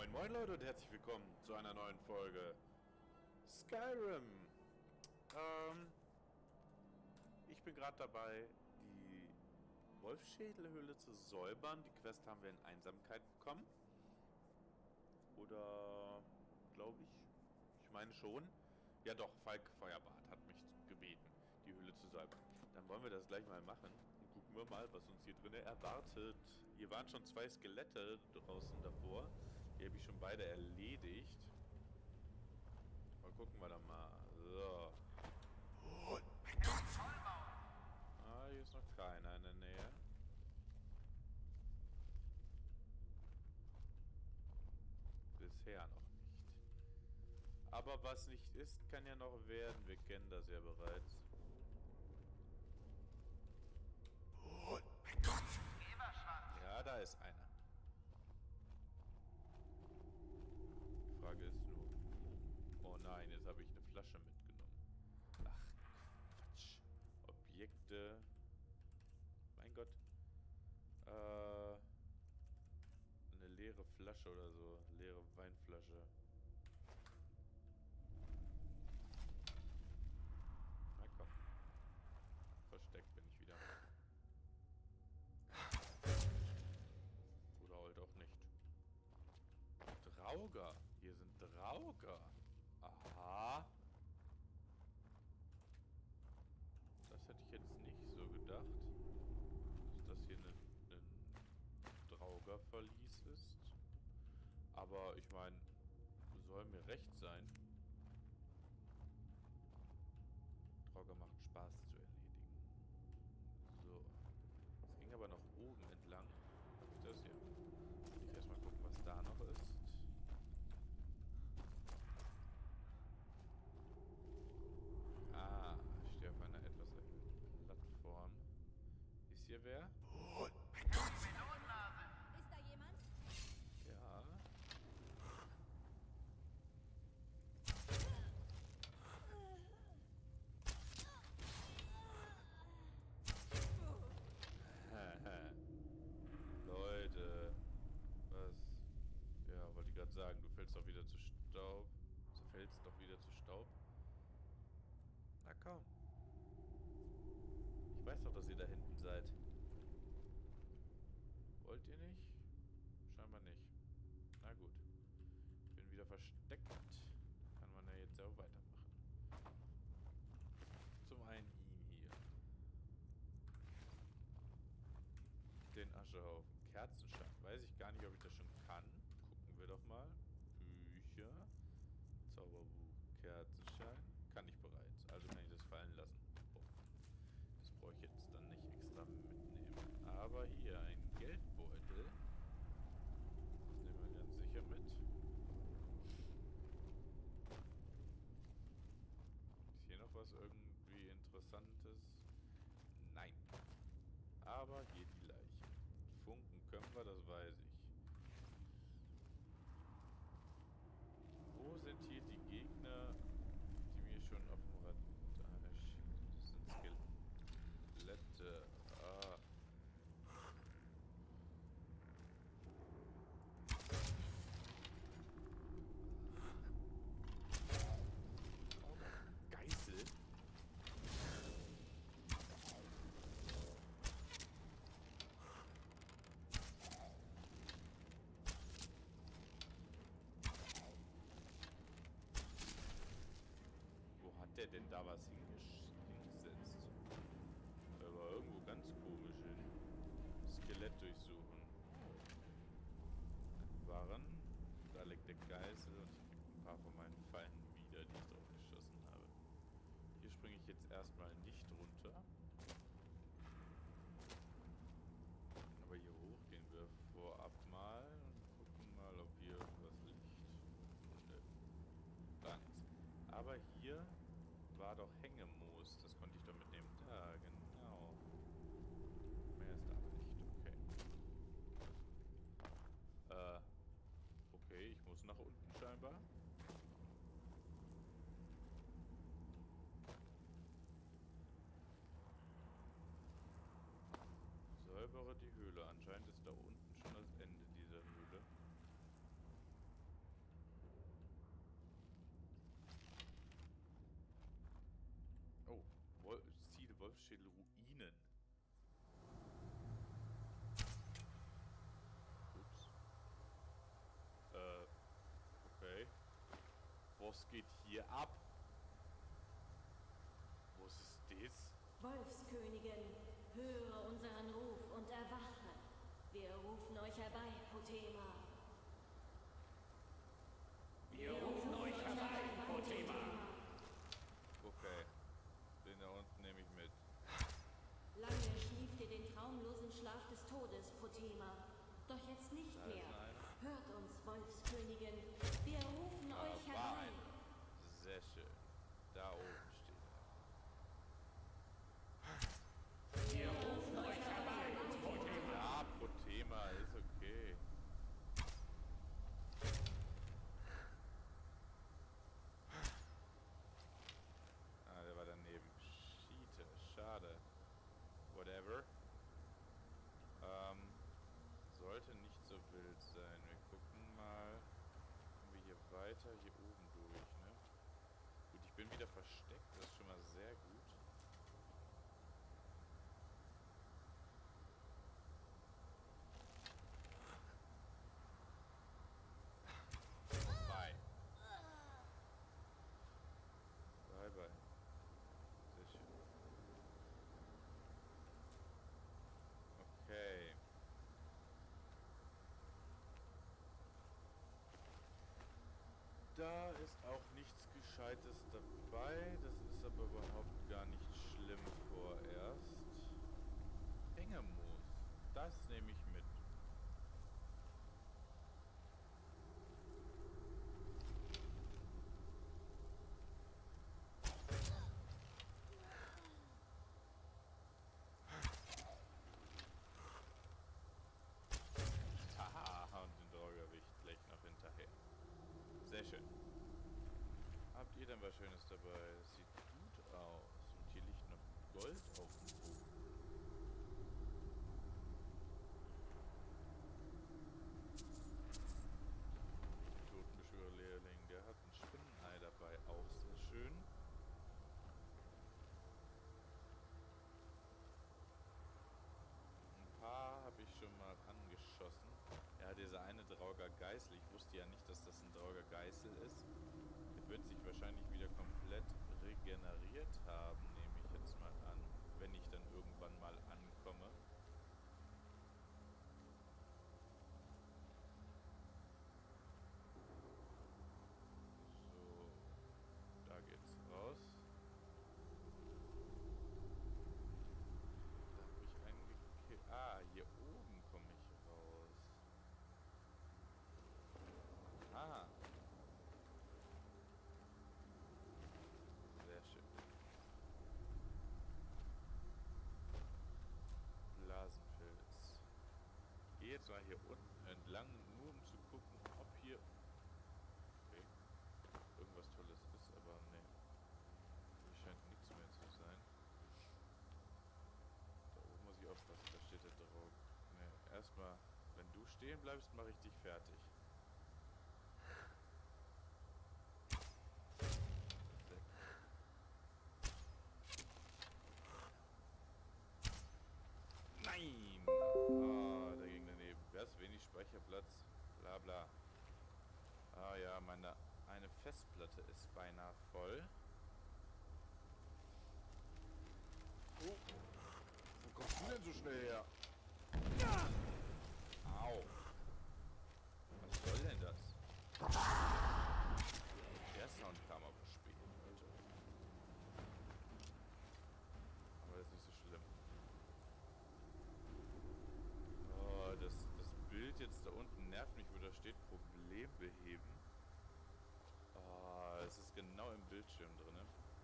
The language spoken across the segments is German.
Moin moin Leute und herzlich willkommen zu einer neuen Folge Skyrim. Ich bin gerade dabei, die Wolfsschädelhöhle zu säubern. Die Quest haben wir in Einsamkeit bekommen. Oder, glaube ich. Ich meine schon. Ja doch, Falk Feuerbart hat mich gebeten, die Höhle zu säubern. Dann wollen wir das gleich mal machen. Und gucken wir mal, was uns hier drin erwartet. Hier waren schon 2 Skelette draußen davor. Die habe ich schon beide erledigt. Mal gucken wir dann mal. So. Ah, hier ist noch keiner in der Nähe. Bisher noch nicht. Aber was nicht ist, kann ja noch werden. Wir kennen das ja bereits. Ja, da ist einer. Die Frage ist nur... Oh nein, jetzt habe ich eine Flasche mitgenommen. Ach, Quatsch. Objekte. Mein Gott. Eine leere Flasche oder so. Leere Weinflasche. Na komm. Versteckt bin ich wieder. Oder halt auch nicht. Drauger. Hier sind Drauger. Aha. Das hätte ich jetzt nicht so gedacht. Dass das hier ein Drauger-Verlies ist. Aber ich meine, soll mir recht sein. Drauger macht Spaß zu erledigen. So. Es ging aber noch oben entlang. Was ist das hier? Ich erstmal gucken, was da noch ist. Ah, ich stehe auf einer etwas erhöhten Plattform. Ist hier wer? Ist da jemand? Ja. Leute. Was? Ja, wollte ich gerade sagen, du fällst doch wieder zu Staub. Du fällst doch wieder zu Staub. Na komm. Ich weiß doch, dass ihr da hinten seid. Wollt ihr nicht? Scheinbar nicht. Na gut. Ich bin wieder versteckt. Kann man ja jetzt auch weitermachen. Zum einen ihn hier. Den Aschehaufen. Kerzenschein. Weiß ich gar nicht, ob ich das schon kann. Gucken wir doch mal. Bücher. Zauberbuch. Kerzenschein. Kann ich bereits. Also kann ich das fallen lassen. Boah. Das brauche ich jetzt dann nicht extra mitnehmen. Aber hier ein Geldbeutel. Das nehmen wir ganz sicher mit. Ist hier noch was irgendwie Interessantes? Nein. Aber hier die Leiche. Funken können wir, das weiß ich. Wo sind hier die Gegner, die mir schon auf dem Rad... Das sind Skelette. Ah. Geißel? Wo hat der denn da was hingesetzt? Der war irgendwo ganz komisch hin. Skelett durchsuchen. Waren. Da liegt der Geißel und ich krieg ein paar von meinen Fallen wieder, die ich drauf geschossen habe. Hier springe ich jetzt erstmal nicht runter. Aber hier hoch gehen wir vorab mal und gucken mal, ob hier irgendwas liegt. Nö. Gar nichts. Aber hier war doch Hängemoos. Das konnte ich doch mitnehmen. Da, genau. Mehr ist da nicht. Okay. Okay, ich muss nach unten scheinbar. Säubere die Höhle. Anscheinend ist da unten schon das Ende dieser Höhle. Wolfsschädel-Ruinen. Ups. Okay. Was geht hier ab? Was ist das? Wolfskönigin, höre unseren Ruf und erwache. Wir rufen euch herbei, Pothema. Wir rufen euch herbei, Pothema. Okay. Den da unten nehme ich mit. Lange schlieft ihr den traumlosen Schlaf des Todes, Pothema. Doch jetzt nicht Da ist mehr. einer. Hört uns, Wolfskönigin. Wir rufen euch War herbei. einer. Sehr schön. Da oben steht er. Wir rufen euch herbei, Pothema. Ja, Pothema ist okay. Ah, der war daneben. Schiete, schade. Whatever. Sollte nicht so wild sein. Wir gucken mal. Kommen wir hier weiter, hier oben durch, ne? Gut, ich bin wieder versteckt, das ist schon mal sehr gut. Bye. Bye, bye. Sehr schön. Okay. Da ist auch nichts Gescheites dabei. Das ist aber überhaupt gar nicht schlimm vorerst. Engemoos. Das nehme ich mit. Haha, und den Draugerwicht gleich noch hinterher. Sehr schön. Habt ihr denn was Schönes dabei? Das sieht gut aus. Und hier liegt noch Gold auf dem Boden. Totenbeschwörer-Lehrling, der hat ein Spinnenei dabei. Auch sehr schön. Ein paar habe ich schon mal angeschossen. Ja, dieser eine Drauger Geißel. Ich wusste ja nicht, dass das ein Drauger Geißel ist. Der wird sich wahrscheinlich wieder komplett regeneriert haben, nehme ich jetzt mal an. Wenn ich dann irgendwann mal ankomme. So, da geht's raus. Da habe ich einen gekillt. Ah, hier oben komme ich raus. Ah. Sehr schön. Blasenpilz. Ich gehe jetzt mal hier unten entlang, nur um zu gucken, ob hier... Okay. Irgendwas Tolles ist, aber nee. Hier scheint nichts mehr zu sein. Da oben muss ich aufpassen, da steht der drauf. Nee, erstmal, wenn du stehen bleibst, mache ich dich fertig. Perfekt. Nein! Ah, der ging daneben. Was? Wenig Speicherplatz. Bla bla. Ah ja, eine Festplatte ist beinahe voll. Oh, wo kommst du denn so schnell her? Au. Was soll denn das? Der Sound kam aber spät, Leute. Aber das ist nicht so schlimm. Oh, das Bild jetzt da unten nervt mich, wo da steht Problem beheben. Oh, es ist genau im Bildschirm drin.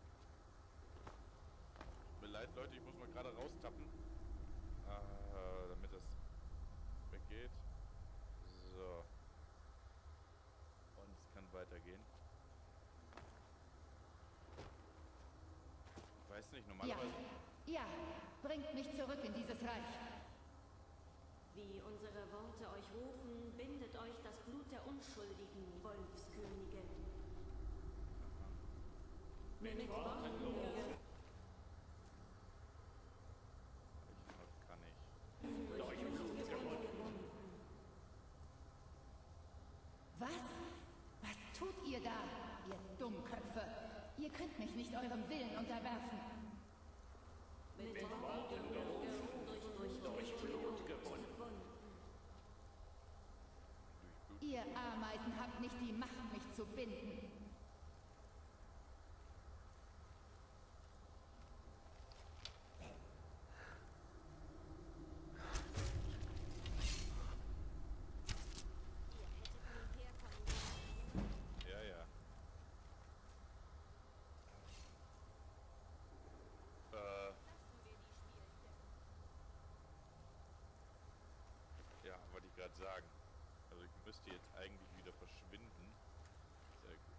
Tut mir leid, Leute, ich muss mal gerade raustappen. Damit das weggeht. So. Und es kann weitergehen. Ich weiß nicht, normalerweise... Ja, bringt mich zurück in dieses Reich. Wie unsere Worte euch rufen, bindet euch das Blut der Unschuldigen, Wolfskönigin. Mit Worten los. ihr da, ihr Dummköpfe? Ihr könnt mich nicht eurem Willen unterwerfen. Mit Worten gerufen, durch Blut gebunden. Ihr Ameisen habt nicht die Macht, mich zu binden. Ja, ja. Ja, wollte ich gerade sagen. Also ich müsste jetzt eigentlich wieder verschwinden. Sehr gut.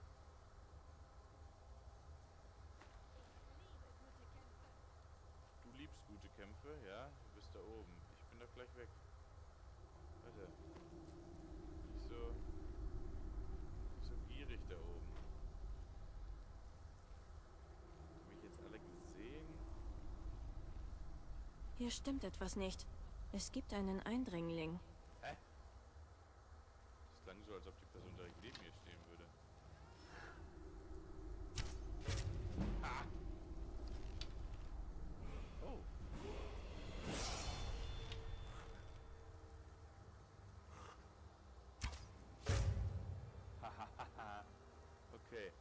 Du liebst gute Kämpfe, ja? Du bist da oben. Ich bin doch gleich weg. Warte. Nicht so gierig da oben. Haben mich jetzt alle gesehen? Hier stimmt etwas nicht. Es gibt einen Eindringling. Hä? Das klang so, als ob die Person direkt neben mir stehen würde. Ah! Oh. Hahaha. Okay.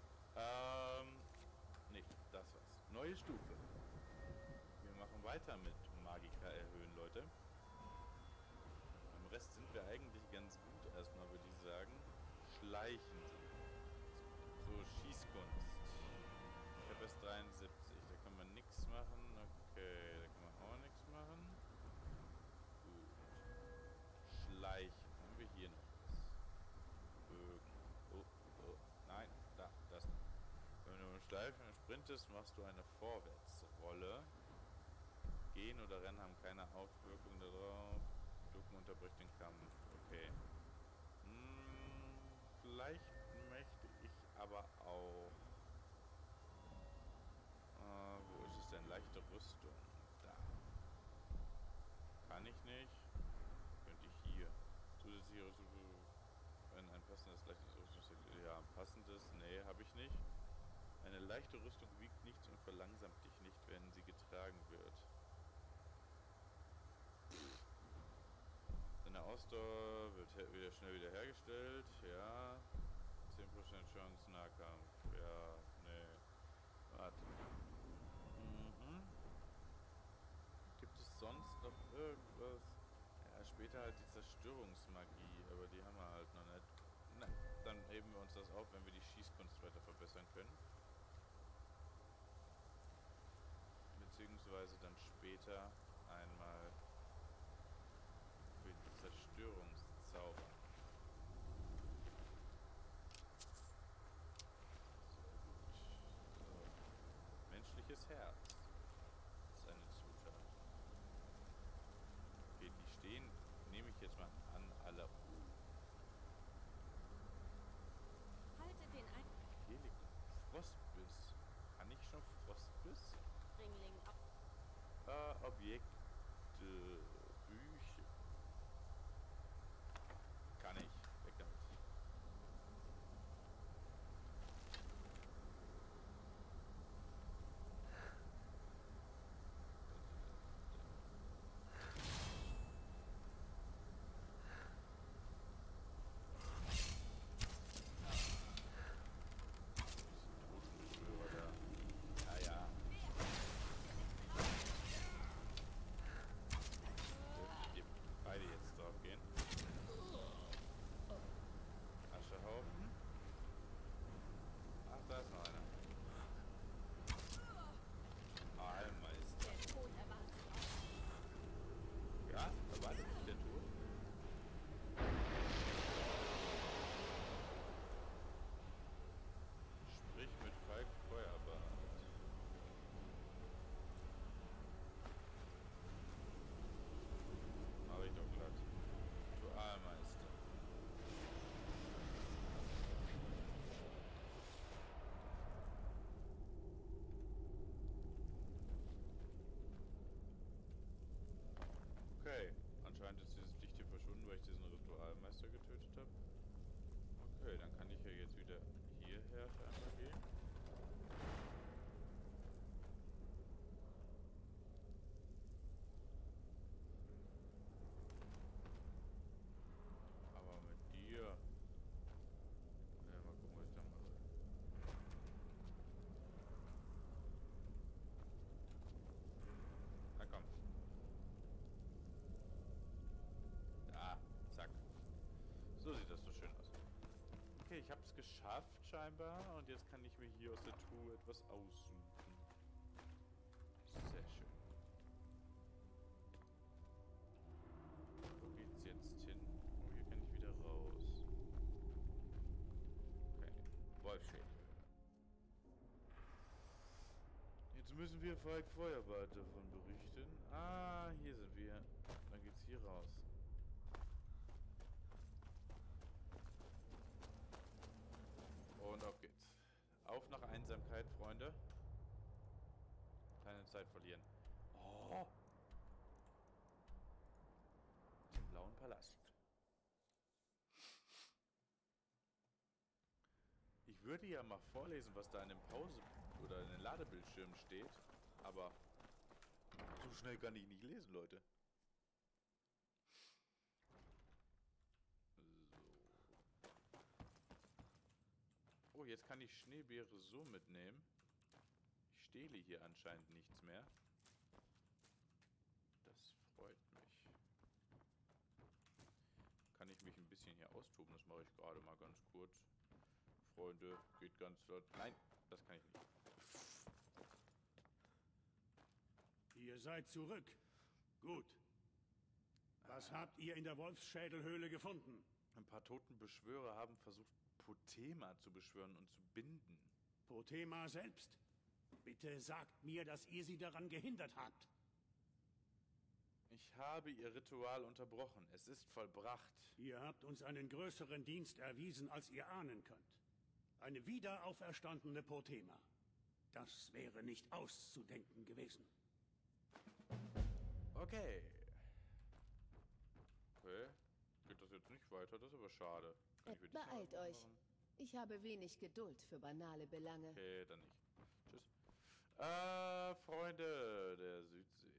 Nee, das war's. Neue Stufe. Wir machen weiter mit Magika erhöhen, Leute. Beim Rest sind wir eigentlich ganz gut erstmal, würde ich sagen. Schleichen. So, Schießkunst. Ich habe erst 73. Da kann man nichts machen. Okay, da kann man auch nichts machen. Gut. Schleichen. Haben wir hier noch was? Bögen. Oh, oh. Nein, da, das. Wenn du mit Schleifen sprintest, machst du eine Vorwärtsrolle. Gehen oder Rennen haben keine Auswirkung darauf. Ducken unterbricht den Kampf. Okay. Vielleicht möchte ich aber auch... wo ist es denn? Leichte Rüstung. Da. Kann ich nicht. Könnte ich hier. Zusätzliche Rüstung. Wenn ein passendes leichtes Rüstung... Ja, passendes. Nee, habe ich nicht. Eine leichte Rüstung wiegt nichts und verlangsamt dich nicht, wenn sie getragen wird. Deine Ausdauer wird wieder schnell wiederhergestellt. Ja. 10% Chance Nahkampf. Ja, nee. Warte. Gibt es sonst noch irgendwas? Ja, später halt die Zerstörungsmagie, aber die haben wir halt noch nicht. Na, dann heben wir uns das auf, wenn wir die Schießkunst weiter verbessern können. Beziehungsweise dann später einmal für die Zerstörungszauber. Sehr gut. So. Menschliches Herz ist eine Zutat. Okay, die stehen, nehme ich jetzt mal an, alle. Haltet den Hier liegt Frostbiss. Kann ich schon Frostbiss? Eindringling ab. Objekte, Bücher. Kann ich. Weg damit. Ja, ja. Okay, ich habe es geschafft scheinbar und jetzt kann ich mir hier aus der Truhe etwas aussuchen. Sehr schön. Wo geht's jetzt hin? Oh, hier kann ich wieder raus. Okay, Wolfschädel. Jetzt müssen wir Falk Feuerbart davon berichten. Ah, hier sind wir. Dann geht's hier raus. Und auf geht's. Auf nach Einsamkeit, Freunde. Keine Zeit verlieren. Oh! Zum blauen Palast. Ich würde ja mal vorlesen, was da in dem Pause- oder in den Ladebildschirmen steht, aber so schnell kann ich nicht lesen, Leute. Oh, jetzt kann ich Schneebeere so mitnehmen. Ich stehle hier anscheinend nichts mehr. Das freut mich. Kann ich mich ein bisschen hier austoben? Das mache ich gerade mal ganz kurz. Freunde, geht ganz flott. Nein, das kann ich nicht. Ihr seid zurück. Gut. Was habt ihr in der Wolfsschädelhöhle gefunden? Ein paar Totenbeschwörer haben versucht, Pothema zu beschwören und zu binden. Pothema selbst? Bitte sagt mir, dass ihr sie daran gehindert habt. Ich habe ihr Ritual unterbrochen. Es ist vollbracht. Ihr habt uns einen größeren Dienst erwiesen, als ihr ahnen könnt. Eine wiederauferstandene Pothema. Das wäre nicht auszudenken gewesen. Okay. Okay. Geht das jetzt nicht weiter? Das ist aber schade. Kann ich wirklich Beeilt mal euch. machen? Ich habe wenig Geduld für banale Belange. Okay, dann nicht. Tschüss. Freunde der Südsee.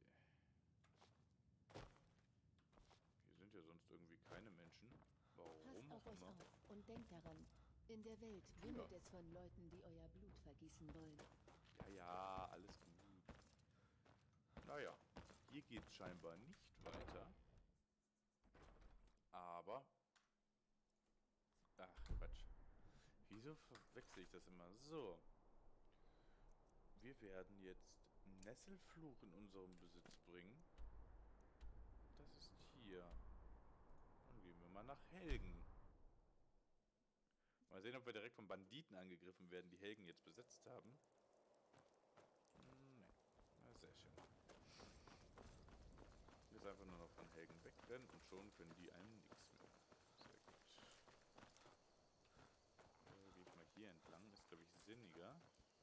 Hier sind ja sonst irgendwie keine Menschen. Warum Passt auf auch euch immer? auf und denkt daran. In der Welt wimmelt es von Leuten, die euer Blut vergießen wollen. Ja, ja, alles gut. Naja, hier geht es scheinbar nicht weiter. Aber... Ach, Quatsch. Wieso verwechsel ich das immer? So. Wir werden jetzt Nesselfluch in unserem Besitz bringen. Das ist hier. Dann gehen wir mal nach Helgen. Mal sehen, ob wir direkt von Banditen angegriffen werden, die Helgen jetzt besetzt haben. Nee. Na, sehr schön. Jetzt einfach nur noch von Helgen wegrennen und schon können die einem nichts mehr. Sehr gut. Gehe ich mal hier entlang. Ist, glaube ich, sinniger.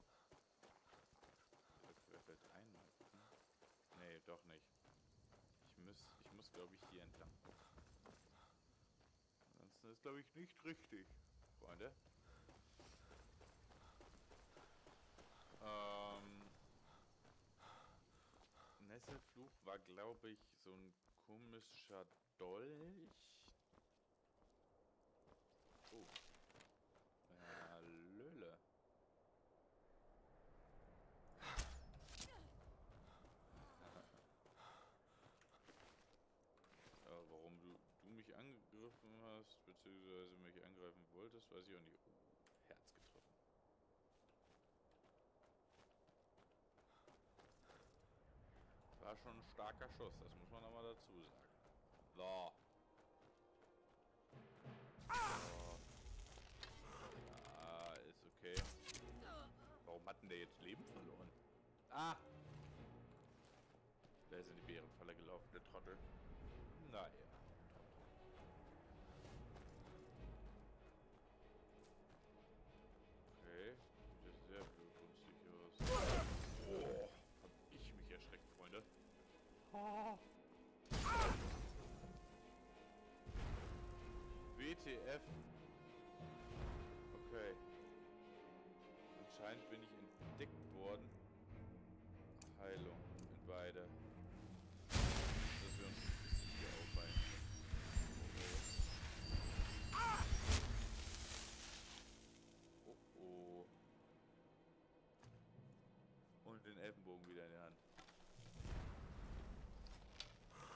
Wer fällt ein? Mal gucken. Nee, doch nicht. Ich muss, glaube ich, hier entlang. Ansonsten ist, glaube ich, nicht richtig, Freunde. Nesselfluch war, glaube ich, so ein komischer Dolch. Oh. Hallöle. Warum du mich angegriffen hast, beziehungsweise mich angreifen wolltest, weiß ich auch nicht. Oh, Herz getroffen. War schon ein starker Schuss, das muss man aber dazu sagen. So. Ja, ist okay. Warum hat denn der jetzt Leben verloren? Ah! Der ist in die Bärenfalle gelaufen, der Trottel. Naja. Okay. Das ist sehr günstig aus. Oh, hab ich mich erschreckt, Freunde. WTF. Okay. Anscheinend bin ich entdeckt worden. Heilung in beide. Dass wir uns ein bisschen hier aufhalten. Oh oh. Und den Elfenbogen wieder in der Hand.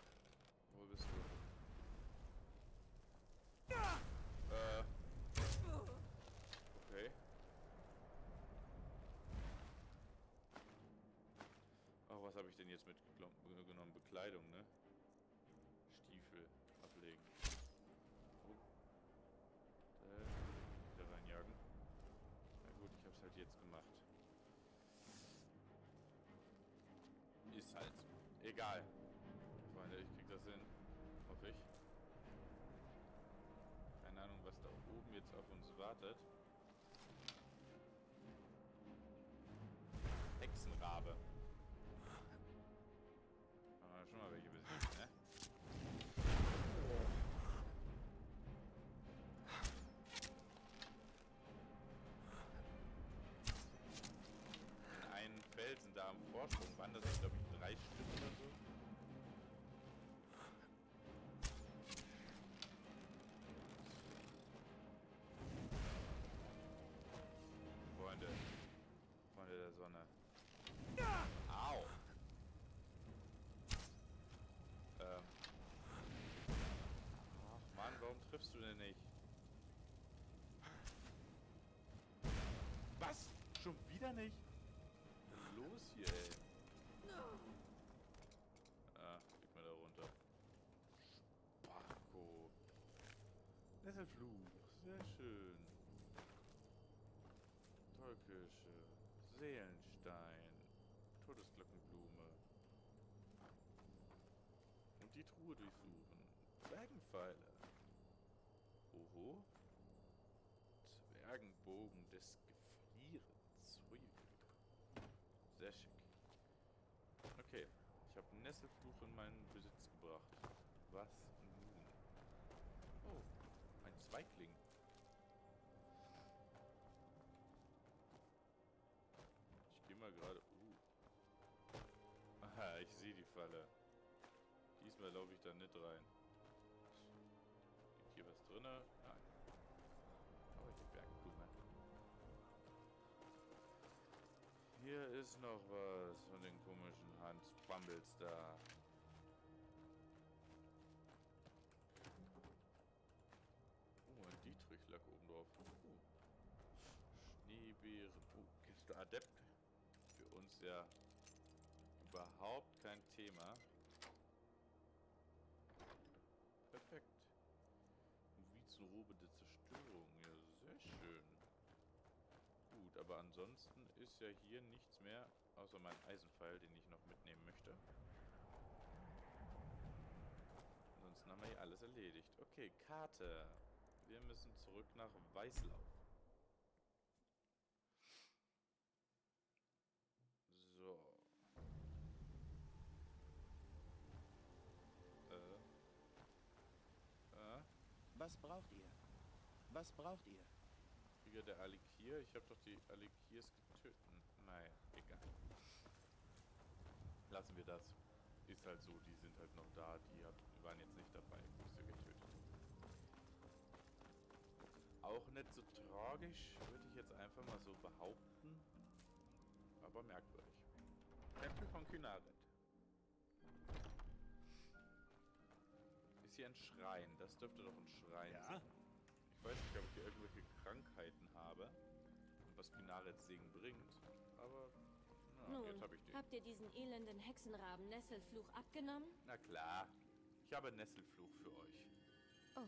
Wo bist du? jetzt mitgenommen? Bekleidung, ne? Stiefel ablegen. Oh. Wieder reinjagen. Na gut, ich hab's halt jetzt gemacht. Ist halt egal. Freunde, ich krieg das hin. Hoffe ich. Keine Ahnung, was da oben jetzt auf uns wartet. Hexenrabe. Schon mal welche besiegt, ne? In einen Felsen da am Vorsprung waren das, glaube ich, 3 Stück oder so. Freunde der Sonne. Au! Ach Mann, warum triffst du denn nicht? Was? Schon wieder nicht? Was ist los hier, ey? Ah, flieg mal da runter. Sparko. Nesselfluch, sehr schön. Tollkirsche. Seelenstein. Todesglockenblume. Und die Truhe durchsuchen. Zwergenpfeile. Oho. Zwergenbogen des Gefrierens. Hui. Sehr schick. Okay. Ich habe Nesselfluch in meinen Besitz gebracht. Was nun? Oh. Ein Zweigling. Ich gehe mal gerade... Aha, ich sehe die Falle. Diesmal laufe ich da nicht rein. Liegt hier was drin? Nein. Aber hier Bergblume. Hier ist noch was von den komischen Hans Bumbles da. Oh, ein Dietrich lag oben drauf. Schneebeeren. Kiste Adept. Für uns ja überhaupt kein Thema. Perfekt. Novizenrobe der Zerstörung. Ja, sehr schön. Gut, aber ansonsten ist ja hier nichts mehr, außer mein Eisenpfeil, den ich noch mitnehmen möchte. Ansonsten haben wir hier alles erledigt. Okay, Karte. Wir müssen zurück nach Weißlauf. So. Was braucht ihr? Was braucht ihr? Krieger der Alikir? Ich habe doch die Alikirs getötet. Naja, egal. Lassen wir das. Ist halt so, die sind halt noch da. Die waren jetzt nicht dabei, wo ich sie getötet. Auch nicht so tragisch, würde ich jetzt einfach mal so behaupten. Aber merkwürdig. Tempel von Kynaret. Ist hier ein Schrein? Das dürfte doch ein Schrein sein. Ich weiß nicht, ob ich hier irgendwelche Krankheiten habe und was Kynarets Segen bringt, aber na, Nun, jetzt habe ich den. habt ihr diesen elenden Hexenraben Nesselfluch abgenommen? Na klar, ich habe Nesselfluch für euch. Oh,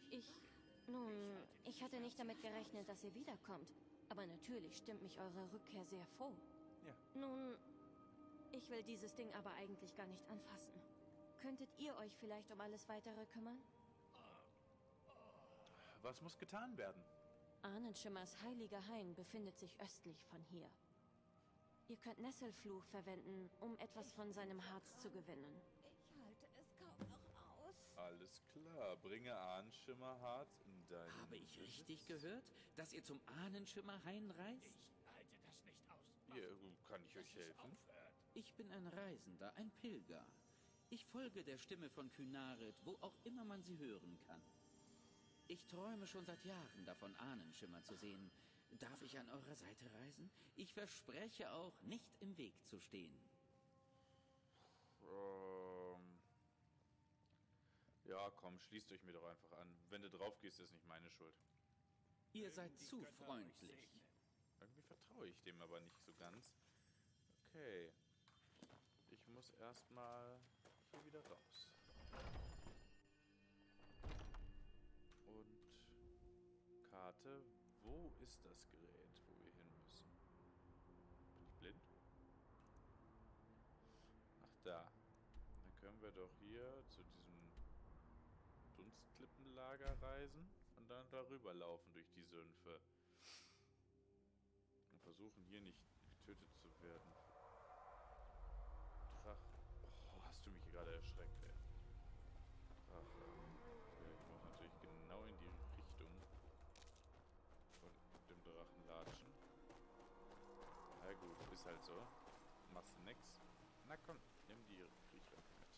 ich hatte nicht damit gerechnet, dass ihr wiederkommt. Aber natürlich stimmt mich eure Rückkehr sehr froh. Ja. Nun, ich will dieses Ding aber eigentlich gar nicht anfassen. Könntet ihr euch vielleicht um alles Weitere kümmern? Was muss getan werden? Ahnenschimmers heiliger Hain befindet sich östlich von hier. Ihr könnt Nesselfluch verwenden, um etwas von seinem Harz zu gewinnen. Ich halte es kaum noch aus. Alles klar, bringe Ahnenschimmerharz in deinen Habe ich Besitz. richtig gehört, dass ihr zum Ahnenschimmerhain reist? Halte das nicht aus. Ja, kann ich euch helfen? Ich bin ein Reisender, ein Pilger. Ich folge der Stimme von Kynaret, wo auch immer man sie hören kann. Ich träume schon seit Jahren davon, Ahnenschimmer zu sehen. Darf ich an eurer Seite reisen? Ich verspreche auch, nicht im Weg zu stehen. Ja, komm, schließt euch mir doch einfach an. Wenn du drauf gehst, ist nicht meine Schuld. Ihr seid zu freundlich. Irgendwie vertraue ich dem aber nicht so ganz. Okay. Ich muss erstmal hier wieder raus. Und Karte, wo ist das Gerät, wo wir hin müssen? Bin ich blind? Ach da. Dann können wir doch hier zu diesem Dunstklippenlager reisen und dann darüber laufen durch die Sümpfe. Und versuchen hier nicht getötet zu werden. Drache. Oh, hast du mich gerade erschreckt, ey. Drache. Okay, ich muss natürlich genau in die Richtung von dem Drachen latschen. Na gut, ist halt so. Machst du nix. Na komm, nimm die Kriecher mit.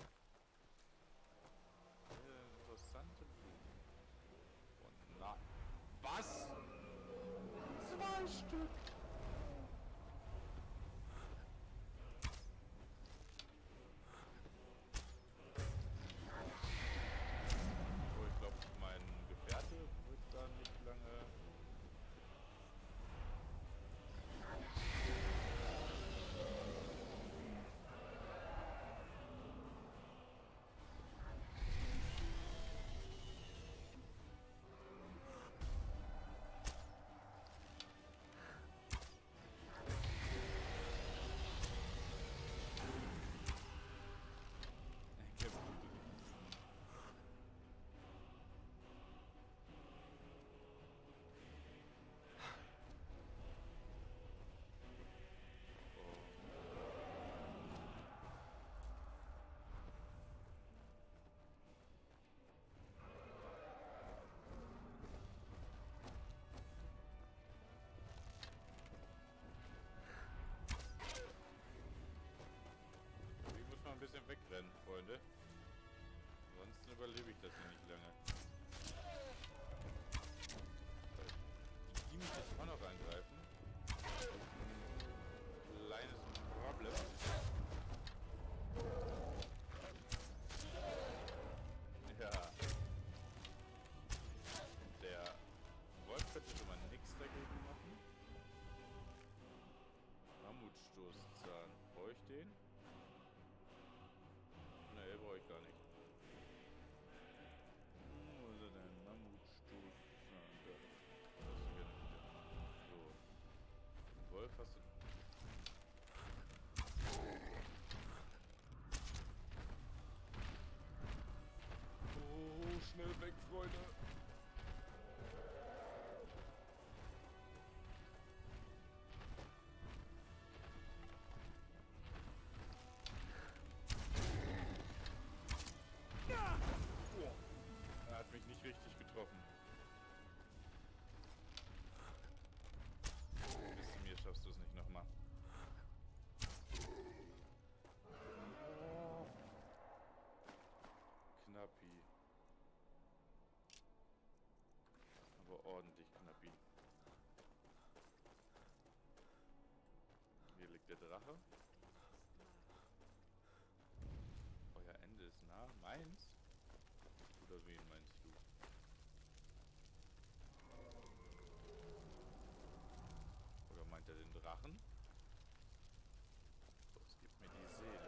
Interessante Blumen. Und na. Was? 2 Stück! Oh, ich glaube, mein Gefährte wird da nicht lange. Ein bisschen wegrennen, Freunde. Ansonsten überlebe ich das hier nicht lange. Die mich jetzt auch noch angreifen. Kleines Problem. Ja. Der Wolf könnte schon mal nichts dagegen machen. Mammutstoßzahn. Brauche ich den? Nee, brauche ich gar nicht. Wo ist er denn? Mammutstoßzahn. Da. Das ist hier nicht. So. Wolf hast du. Oh, schnell weg, Freunde. Er hat mich nicht richtig getroffen. Bis zu mir schaffst du es nicht nochmal. Knappi. Aber ordentlich Knappi. Hier liegt der Drache. Euer Ende ist nah. Meins? Oder wen meinst du? Oder meint er den Drachen? Los, gib mir die Seele.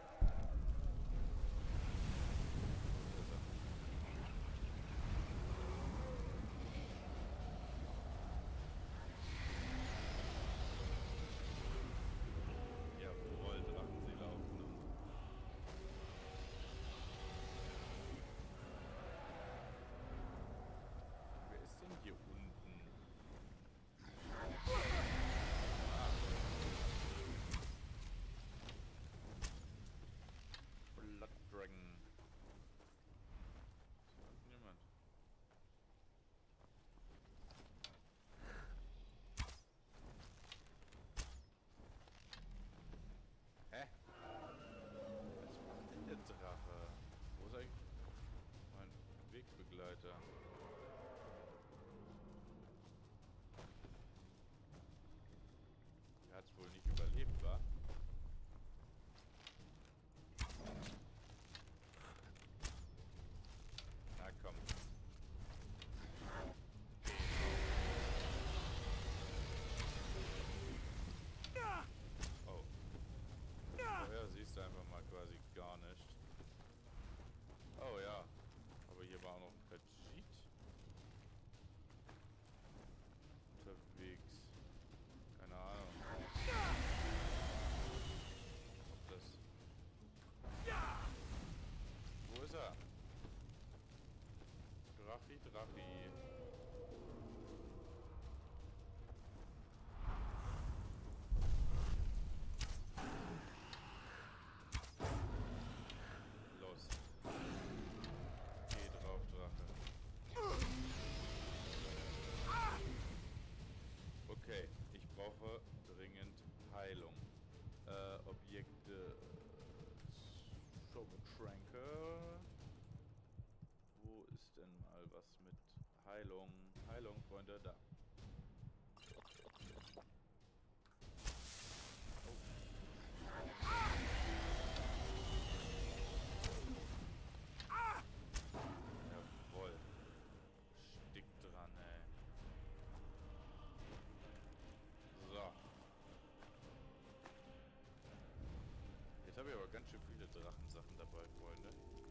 Jawohl, Drachenseele aufgenommen. Heilung. Heilung, Freunde, da. Jawohl. Stick dran, ey. So. Jetzt habe ich aber ganz schön viele Drachensachen dabei, Freunde.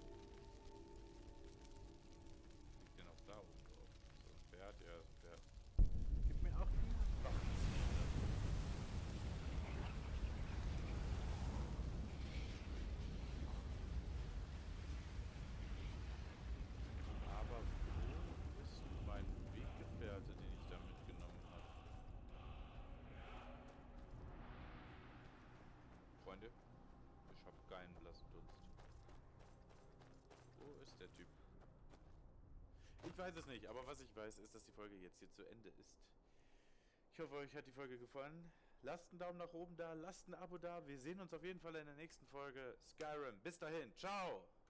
Liegt denn auch da oben drauf? So ein Pferd, ja, so ein Pferd. Gib mir auch die Wachenzähne. Aber wo ist mein Weggefährte, den ich da mitgenommen habe? Freunde, ich habe keinen blassen Dunst. Wo ist der Typ? Ich weiß es nicht, aber was ich weiß, ist, dass die Folge jetzt hier zu Ende ist. Ich hoffe, euch hat die Folge gefallen. Lasst einen Daumen nach oben da, lasst ein Abo da. Wir sehen uns auf jeden Fall in der nächsten Folge Skyrim. Bis dahin, ciao!